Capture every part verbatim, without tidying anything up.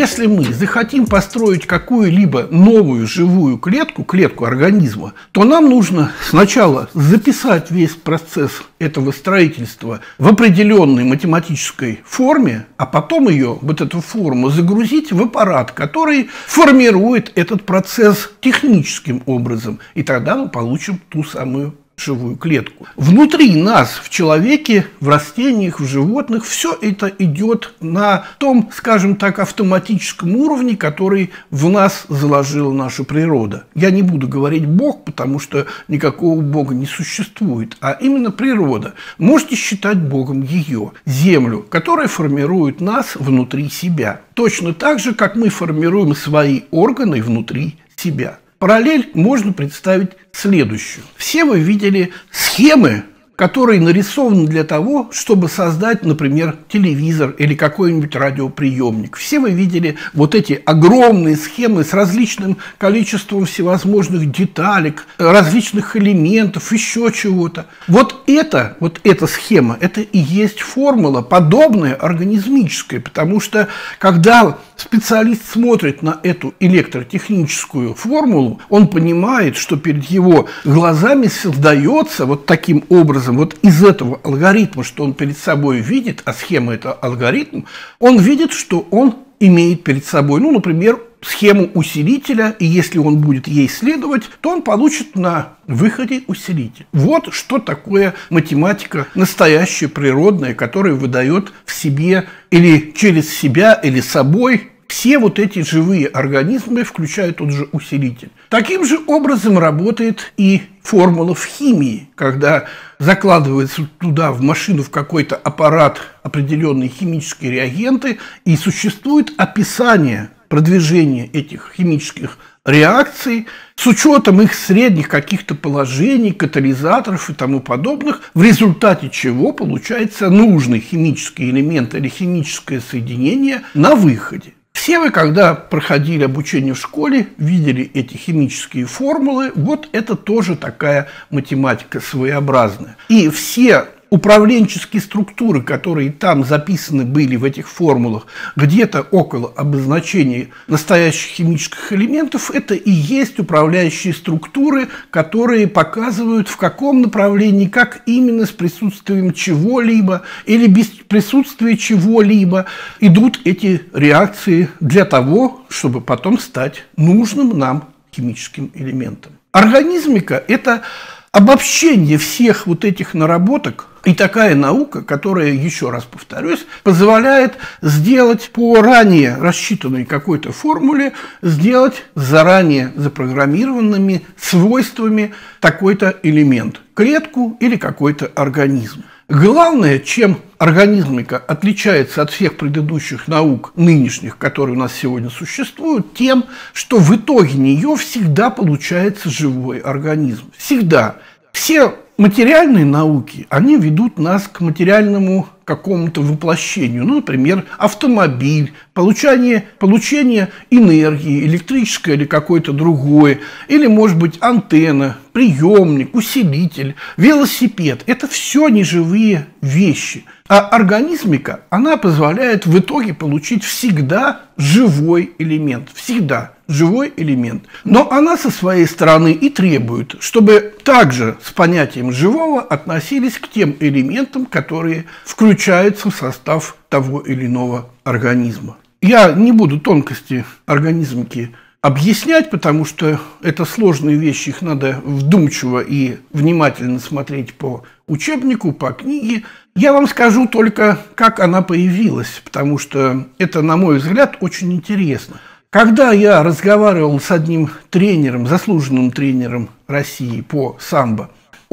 Если мы захотим построить какую-либо новую живую клетку, клетку организма, то нам нужно сначала записать весь процесс этого строительства в определенной математической форме, а потом ее, вот эту форму, загрузить в аппарат, который формирует этот процесс техническим образом, и тогда мы получим ту самую живую клетку. Внутри нас, в человеке, в растениях, в животных, все это идет на том, скажем так, автоматическом уровне, который в нас заложила наша природа. Я не буду говорить Бог, потому что никакого Бога не существует, а именно природа. Можете считать Богом ее, землю, которая формирует нас внутри себя. Точно так же, как мы формируем свои органы внутри себя. Параллель можно представить следующую. Все вы видели схемы, которые нарисованы для того, чтобы создать, например, телевизор или какой-нибудь радиоприемник. Все вы видели вот эти огромные схемы с различным количеством всевозможных деталек, различных элементов, еще чего-то. Вот это, вот эта схема, это и есть формула, подобная организмическая, потому что когда специалист смотрит на эту электротехническую формулу, он понимает, что перед его глазами создается вот таким образом, вот из этого алгоритма, что он перед собой видит, а схема – это алгоритм, он видит, что он имеет перед собой, ну, например, схему усилителя, и если он будет ей следовать, то он получит на выходе усилитель. Вот что такое математика настоящая, природная, которая выдает в себе или через себя, или собой все вот эти живые организмы, включая тот же усилитель. Таким же образом работает и формула в химии, когда закладывается туда, в машину, в какой-то аппарат определенные химические реагенты, и существует описание продвижения этих химических реакций с учетом их средних каких-то положений, катализаторов и тому подобных, в результате чего получается нужный химический элемент или химическое соединение на выходе. Все вы, когда проходили обучение в школе, видели эти химические формулы, вот это тоже такая математика своеобразная. И все управленческие структуры, которые там записаны были в этих формулах, где-то около обозначения настоящих химических элементов, это и есть управляющие структуры, которые показывают, в каком направлении, как именно с присутствием чего-либо или без присутствия чего-либо идут эти реакции для того, чтобы потом стать нужным нам химическим элементом. Организмика – это обобщение всех вот этих наработок и такая наука, которая, еще раз повторюсь, позволяет сделать по ранее рассчитанной какой-то формуле, сделать заранее запрограммированными свойствами такой-то элемент, клетку или какой-то организм. Главное, чем организмика отличается от всех предыдущих наук нынешних, которые у нас сегодня существуют, тем, что в итоге нее всегда получается живой организм. Всегда. Все материальные науки, они ведут нас к материальному какому-то воплощению. Ну, например, автомобиль, получение, получение энергии, электрической или какой-то другой, или, может быть, антенна, приемник, усилитель, велосипед. Это все неживые вещи. А организмика, она позволяет в итоге получить всегда живой элемент. Всегда живой элемент. Но она со своей стороны и требует, чтобы также с понятием живого относились к тем элементам, которые включаются в состав того или иного организма. Я не буду тонкости организмики объяснять, потому что это сложные вещи, их надо вдумчиво и внимательно смотреть по учебнику, по книге. Я вам скажу только, как она появилась, потому что это, на мой взгляд, очень интересно. Когда я разговаривал с одним тренером, заслуженным тренером России по самбо,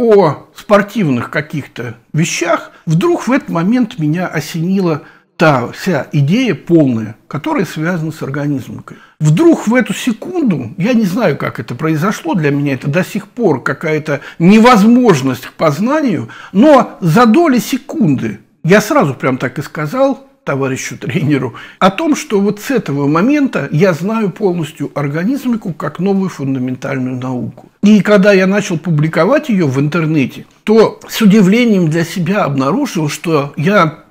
о спортивных каких-то вещах, вдруг в этот момент меня осенила та вся идея полная, которая связана с организмикой. Вдруг в эту секунду, я не знаю, как это произошло, для меня это до сих пор какая-то невозможность к познанию, но за доли секунды я сразу прям так и сказал товарищу тренеру о том, что вот с этого момента я знаю полностью организмику как новую фундаментальную науку. И когда я начал публиковать ее в интернете, то с удивлением для себя обнаружил, что я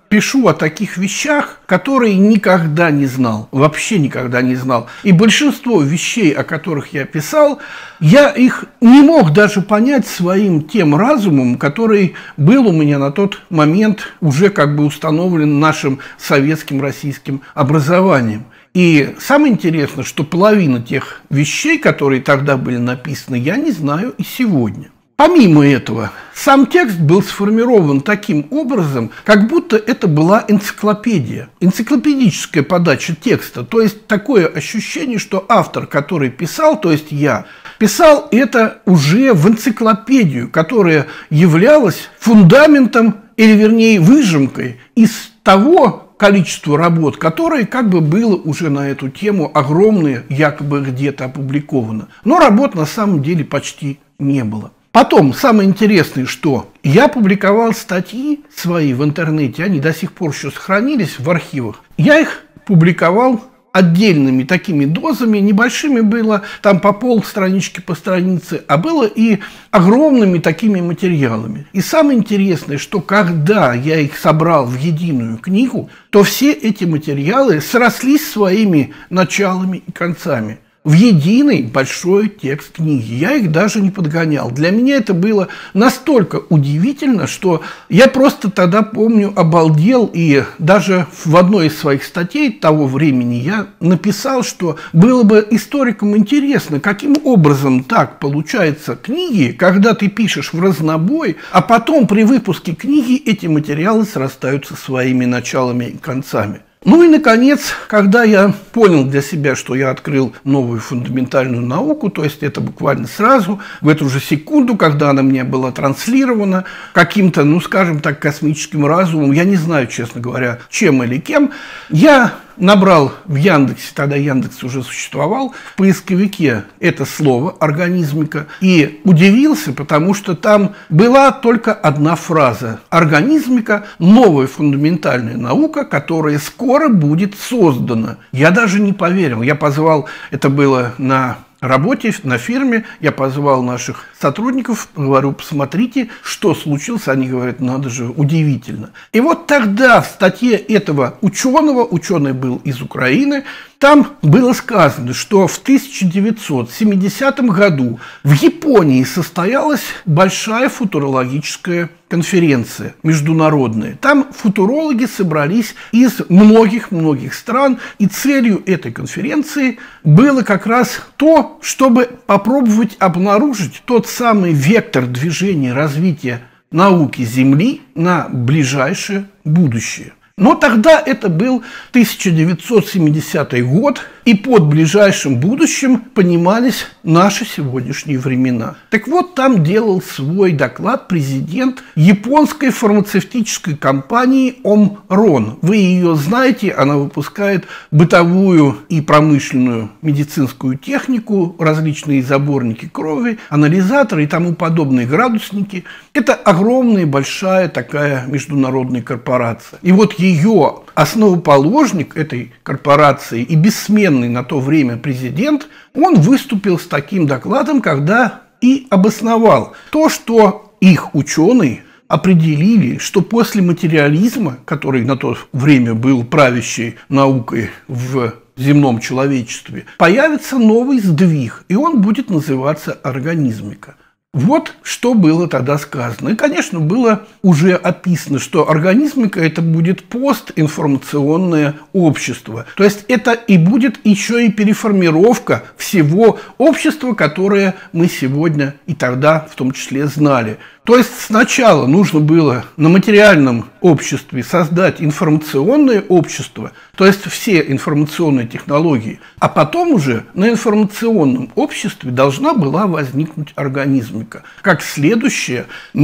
пишу о таких вещах, которые никогда не знал, вообще никогда не знал. И большинство вещей, о которых я писал, я их не мог даже понять своим тем разумом, который был у меня на тот момент уже как бы установлен нашим советским российским образованием. И самое интересное, что половина тех вещей, которые тогда были написаны, я не знаю и сегодня. Помимо этого, сам текст был сформирован таким образом, как будто это была энциклопедия, энциклопедическая подача текста. То есть такое ощущение, что автор, который писал, то есть я, писал это уже в энциклопедию, которая являлась фундаментом, или вернее выжимкой из того количество работ, которое как бы было уже на эту тему огромное, якобы где-то опубликовано. Но работ на самом деле почти не было. Потом, самое интересное, что я публиковал статьи свои в интернете, они до сих пор еще сохранились в архивах. Я их публиковал отдельными такими дозами, небольшими было, там по полстранички по странице, а было и огромными такими материалами. И самое интересное, что когда я их собрал в единую книгу, то все эти материалы срослись своими началами и концами в единый большой текст книги. Я их даже не подгонял. Для меня это было настолько удивительно, что я просто тогда, помню, обалдел. И даже в одной из своих статей того времени я написал, что было бы историкам интересно, каким образом так получаются книги, когда ты пишешь в разнобой, а потом при выпуске книги эти материалы срастаются своими началами и концами. Ну и, наконец, когда я понял для себя, что я открыл новую фундаментальную науку, то есть это буквально сразу, в эту же секунду, когда она мне была транслирована каким-то, ну, скажем так, космическим разумом, я не знаю, честно говоря, чем или кем, я набрал в Яндексе, тогда Яндекс уже существовал, в поисковике это слово «организмика» и удивился, потому что там была только одна фраза: «Организмика – новая фундаментальная наука, которая скоро будет создана». Я даже не поверил, я позвал, это было на работе, на фирме, я позвал наших сотрудников, говорю, посмотрите, что случилось. Они говорят, надо же, удивительно. И вот тогда в статье этого ученого, ученый был из Украины, там было сказано, что в тысяча девятьсот семидесятом году в Японии состоялась большая футурологическая конференция международная. Там футурологи собрались из многих-многих стран, и целью этой конференции было как раз то, чтобы попробовать обнаружить тот самый вектор движения развития науки Земли на ближайшее будущее. Но тогда это был тысяча девятьсот семидесятый год, и под ближайшим будущим понимались наши сегодняшние времена. Так вот, там делал свой доклад президент японской фармацевтической компании Омрон. Вы ее знаете, она выпускает бытовую и промышленную медицинскую технику, различные заборники крови, анализаторы и тому подобные градусники. Это огромная, большая такая международная корпорация. И вот ее основоположник этой корпорации и бессменный на то время президент, он выступил с таким докладом, когда и обосновал то, что их ученые определили, что после материализма, который на то время был правящей наукой в земном человечестве, появится новый сдвиг, и он будет называться организмика. Вот что было тогда сказано. И, конечно, было уже описано, что организмика – это будет постинформационное общество. То есть это и будет еще и переформировка всего общества, которое мы сегодня и тогда в том числе знали. То есть сначала нужно было на материальном обществе создать информационное общество, то есть все информационные технологии, а потом уже на информационном обществе должна была возникнуть организмика, как следующая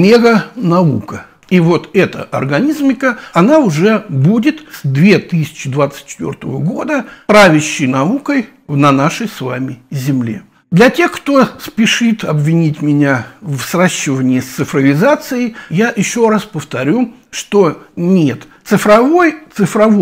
меганаука. И вот эта организмика, она уже будет с две тысячи двадцать четвёртого года правящей наукой на нашей с вами Земле. Для тех, кто спешит обвинить меня в сращивании с цифровизацией, я еще раз повторю, что нет. Цифровой, цифровой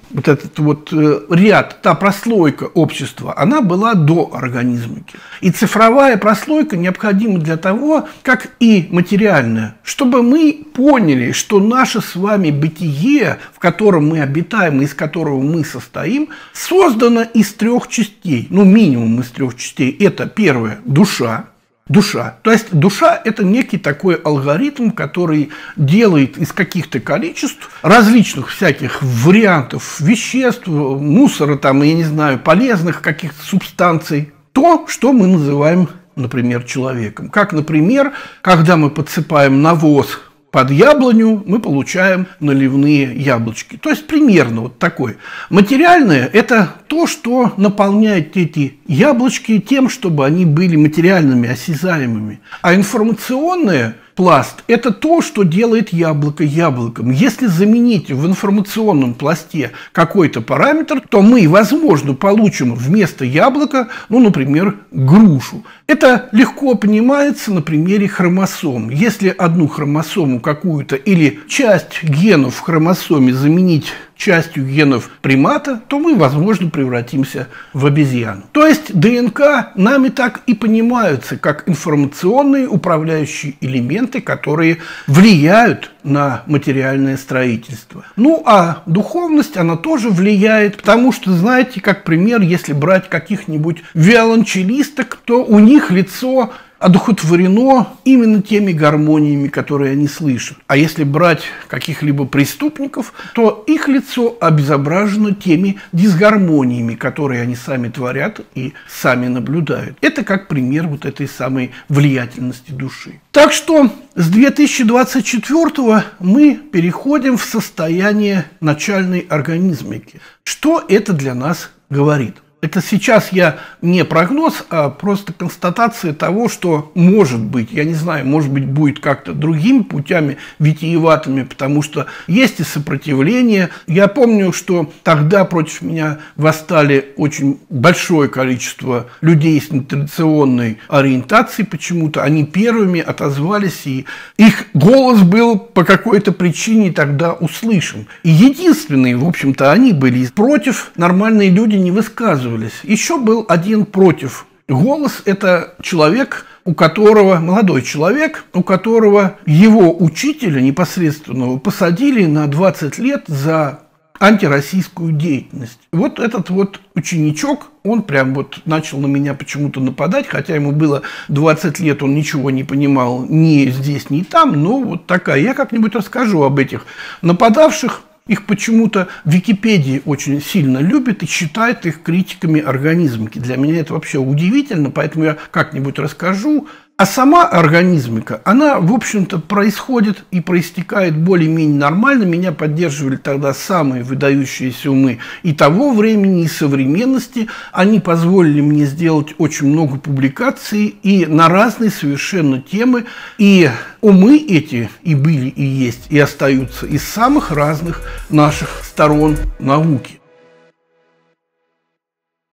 вот этот вот ряд, та прослойка общества, она была до организмики. И цифровая прослойка необходима для того, как и материальная, чтобы мы поняли, что наше с вами бытие, в котором мы обитаем и из которого мы состоим, создано из трех частей, ну минимум из трех частей. Это первое – душа. Душа. То есть душа – это некий такой алгоритм, который делает из каких-то количеств различных всяких вариантов веществ, мусора, там, я не знаю, полезных каких-то субстанций, то, что мы называем, например, человеком. Как, например, когда мы подсыпаем навоз под яблоню, мы получаем наливные яблочки. То есть примерно вот такой. Материальное – это то, что наполняет эти яблочки тем, чтобы они были материальными, осязаемыми. А информационное – пласт – это то, что делает яблоко яблоком. Если заменить в информационном пласте какой-то параметр, то мы, возможно, получим вместо яблока, ну, например, грушу. Это легко понимается на примере хромосом. Если одну хромосому какую-то или часть генов в хромосоме заменить частью генов примата, то мы, возможно, превратимся в обезьяну. То есть ДНК нами так и понимаются, как информационные управляющие элементы, которые влияют на материальное строительство. Ну, а духовность, она тоже влияет, потому что, знаете, как пример, если брать каких-нибудь виолончелисток, то у них лицо одухотворено именно теми гармониями, которые они слышат. А если брать каких-либо преступников, то их лицо обезображено теми дисгармониями, которые они сами творят и сами наблюдают. Это как пример вот этой самой влиятельности души. Так что с две тысячи двадцать четвёртого мы переходим в состояние начальной организмики. Что это для нас говорит? Это сейчас я не прогноз, а просто констатация того, что может быть, я не знаю, может быть, будет как-то другими путями, витиеватыми, потому что есть и сопротивление. Я помню, что тогда против меня восстали очень большое количество людей с нетрадиционной ориентацией почему-то. Они первыми отозвались, и их голос был по какой-то причине тогда услышан. И единственные, в общем-то, они были против, нормальные люди не высказывались. Еще был один против. Голос – это человек, у которого, молодой человек, у которого его учителя непосредственного посадили на двадцать лет за антироссийскую деятельность. Вот этот вот ученичок, он прям вот начал на меня почему-то нападать, хотя ему было двадцать лет, он ничего не понимал ни здесь, ни там, но вот такая. Я как-нибудь расскажу об этих нападавших. Их почему-то в Википедии очень сильно любят и считают их критиками организмики. Для меня это вообще удивительно, поэтому я как-нибудь расскажу. А сама организмика, она, в общем-то, происходит и проистекает более-менее нормально. Меня поддерживали тогда самые выдающиеся умы и того времени, и современности. Они позволили мне сделать очень много публикаций и на разные совершенно темы. И умы эти и были, и есть, и остаются из самых разных наших сторон науки.